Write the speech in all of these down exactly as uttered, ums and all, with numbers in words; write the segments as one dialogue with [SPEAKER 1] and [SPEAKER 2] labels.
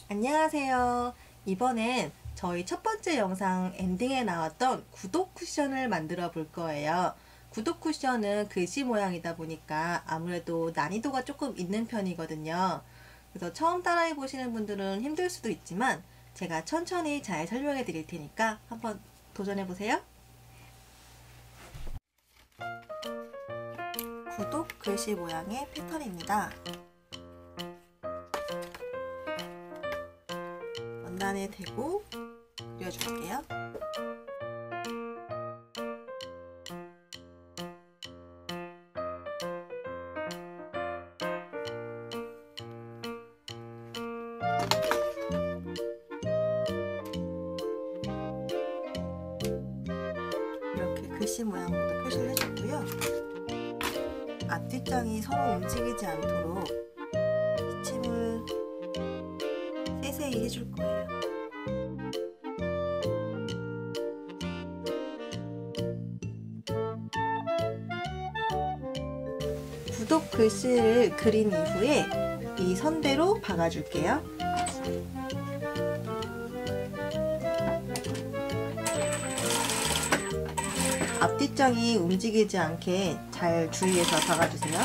[SPEAKER 1] 안녕하세요. 이번엔 저희 첫 번째 영상 엔딩에 나왔던 구독 쿠션을 만들어 볼 거예요. 구독 쿠션은 글씨 모양이다 보니까 아무래도 난이도가 조금 있는 편이거든요. 그래서 처음 따라해 보시는 분들은 힘들 수도 있지만 제가 천천히 잘 설명해 드릴 테니까 한번 도전해 보세요. 구독 글씨 모양의 패턴입니다. 원단에 대고 그려줄게요. 이렇게 글씨 모양부터 표시를 해줬고요. 앞뒷장이 서로 움직이지 않도록 기침을 세세히 해줄 거예요. 구독 글씨를 그린 이후에 이 선대로 박아줄게요. 앞뒷장이 움직이지 않게 잘 주의해서 박아주세요.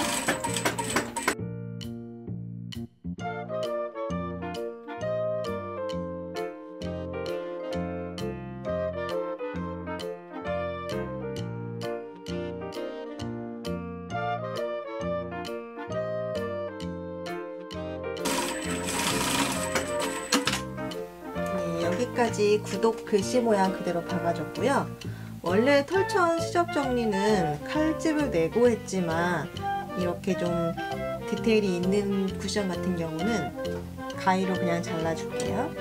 [SPEAKER 1] 네, 여기까지 구독 글씨 모양 그대로 박아줬고요. 원래 털천 시접 정리는 칼집을 내고 했지만 이렇게 좀 디테일이 있는 쿠션 같은 경우는 가위로 그냥 잘라줄게요.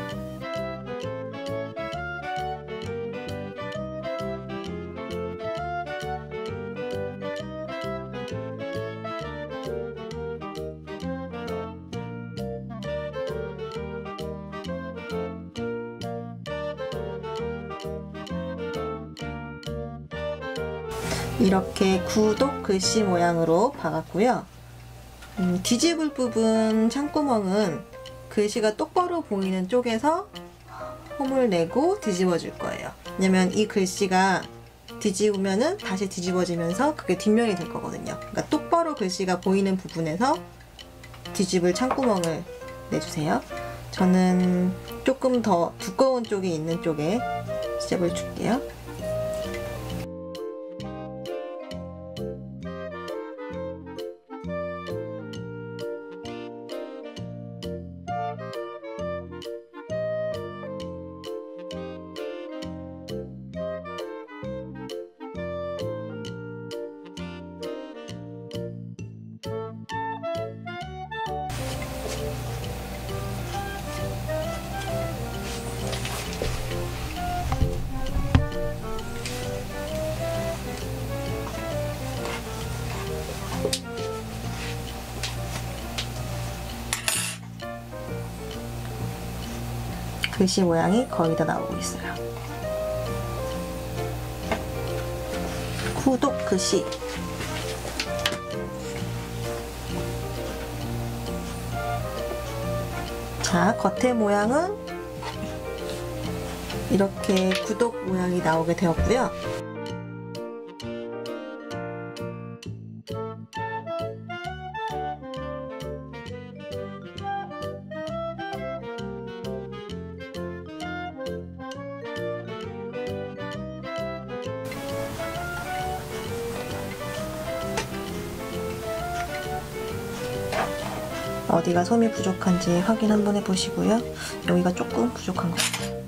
[SPEAKER 1] 이렇게 구독 글씨 모양으로 박았고요. 음, 뒤집을 부분 창구멍은 글씨가 똑바로 보이는 쪽에서 홈을 내고 뒤집어 줄 거예요. 왜냐면 이 글씨가 뒤집으면은 다시 뒤집어지면서 그게 뒷면이 될 거거든요. 그러니까 똑바로 글씨가 보이는 부분에서 뒤집을 창구멍을 내주세요. 저는 조금 더 두꺼운 쪽이 있는 쪽에 시접을 줄게요. 글씨 모양이 거의 다 나오고 있어요. 구독 글씨. 자, 겉의 모양은 이렇게 구독 모양이 나오게 되었고요. 어디가 솜이 부족한지 확인 한번 해보시고요. 여기가 조금 부족한 것 같아요.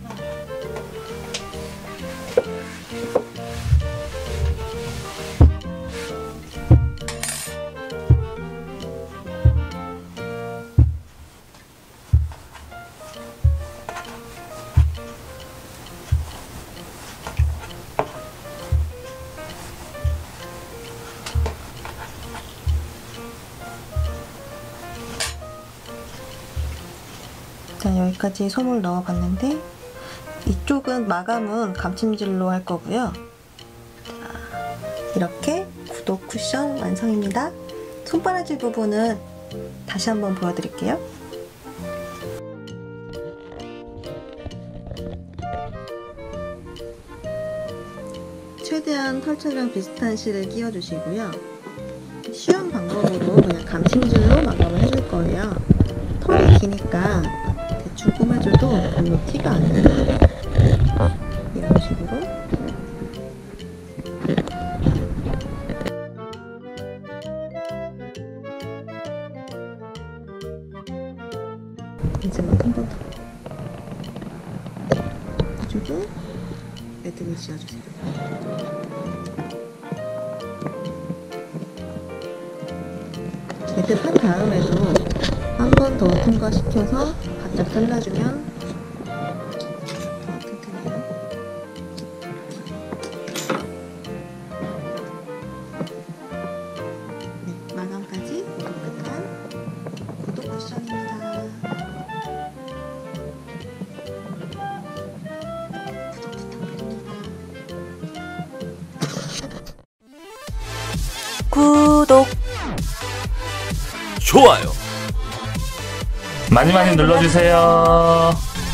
[SPEAKER 1] 자, 여기까지 솜을 넣어 봤는데 이쪽은 마감은 감침질로 할 거고요. 자, 이렇게 구독 쿠션 완성입니다. 손바라질 부분은 다시 한번 보여드릴게요. 최대한 털처리랑 비슷한 실을 끼워주시고요. 쉬운 방법으로 그냥 감침줄로 마감을 해줄 거예요. 털이 기니까 대충 꼬매줘도 별로 티가 안 나요. 이런 식으로. 이제 막 한 번 더 해주고 매듭을 지어주세요. 매듭한 다음에도 한 번 더 통과시켜서 바짝 잘라주면 더 튼튼해요. 네, 마감까지 깨끗한 구독 쿠션입니다.
[SPEAKER 2] 구독,
[SPEAKER 3] 좋아요 많이 많이 눌러주세요.